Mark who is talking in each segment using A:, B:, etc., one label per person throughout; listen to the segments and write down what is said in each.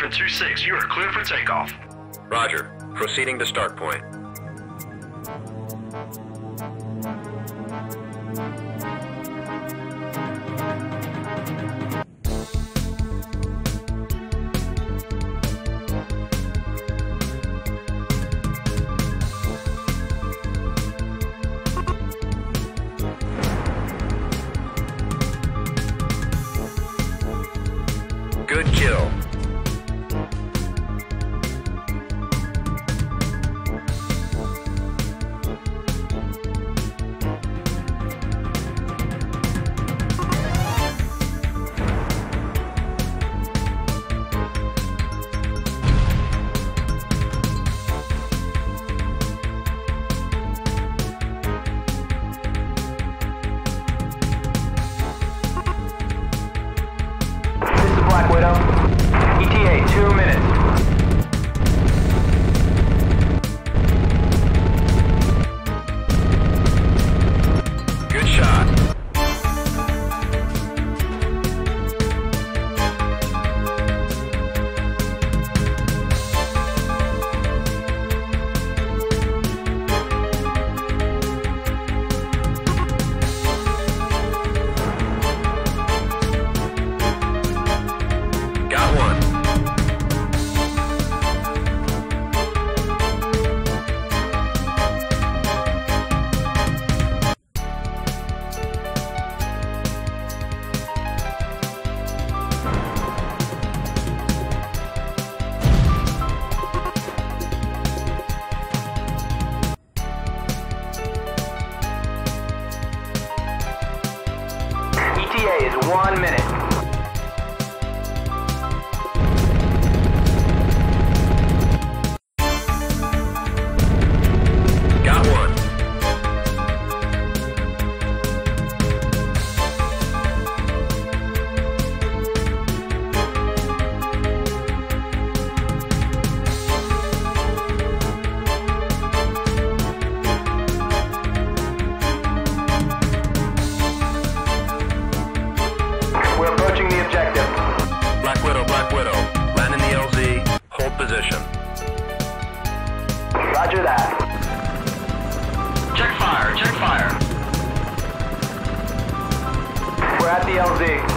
A: Griffon 2-6, you are clear for takeoff.
B: Roger. Proceeding to start point. Good kill.
C: ETA 2 minutes.
B: Good shot. Got one.
C: ETA is 1 minute.
B: Got one.
C: We're approaching the objective.
B: Black Widow, Black Widow. Land in the LZ. Hold position.
C: Roger that.
A: Check fire, check fire.
C: We're at the LZ.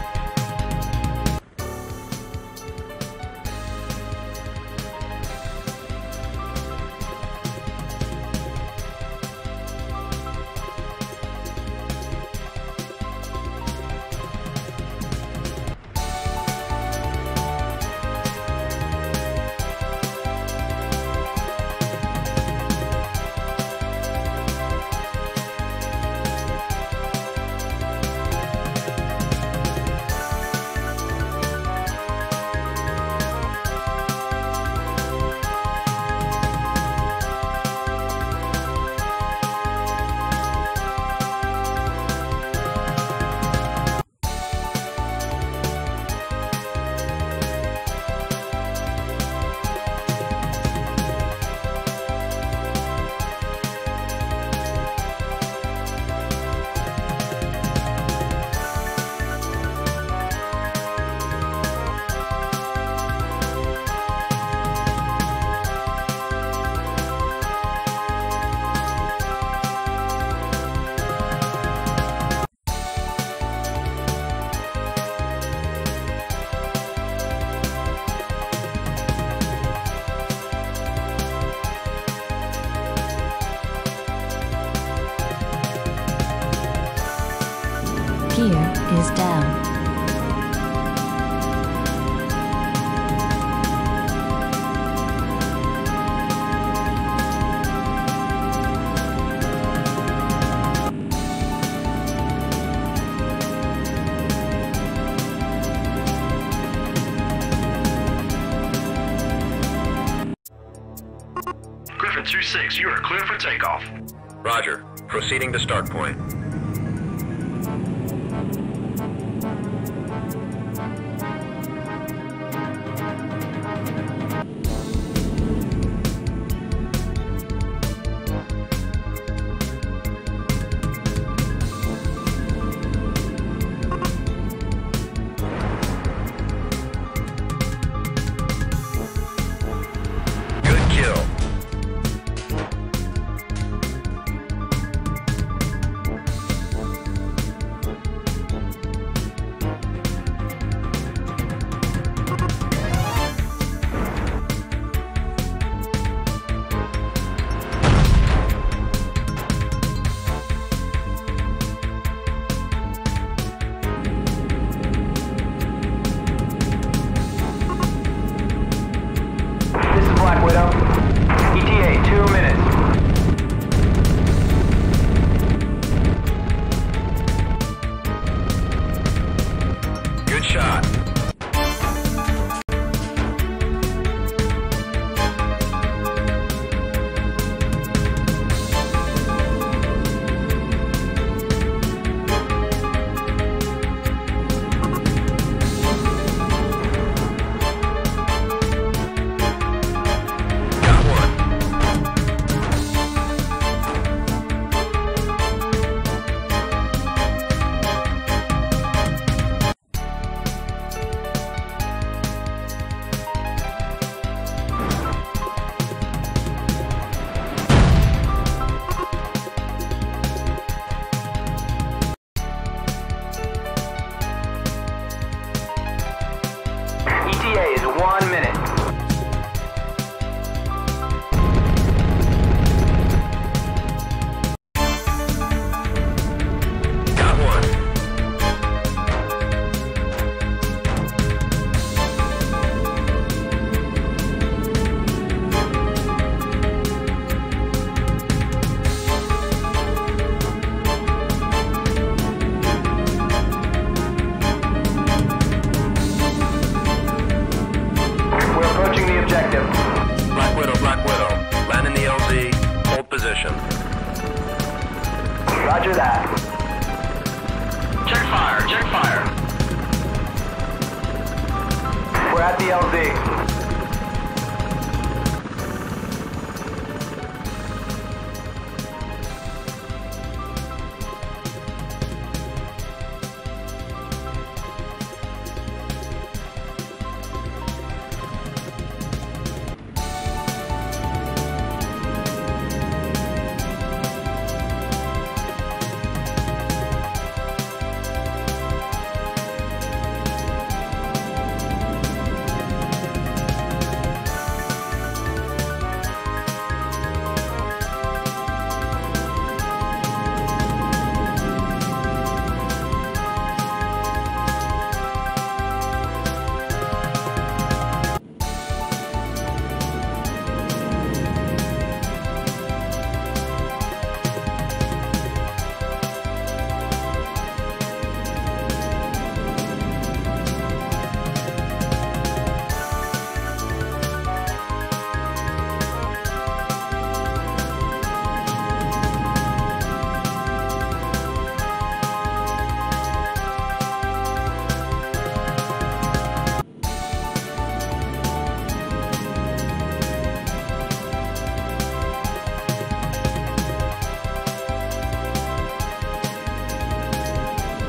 D: Gear is down.
A: Griffon 2-6, you are clear for takeoff.
B: Roger. Proceeding to start point.
C: Black Widow. ETA 2 minutes.
B: Good shot.
C: ETA is 1 minute.
B: Got one.
C: We're approaching the objective.
B: Black Widow, Black Widow. Land in the LZ. Hold position.
C: Roger that.
A: Check fire, check fire.
C: We're at the LZ.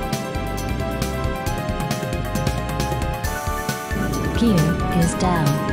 D: Gear is down.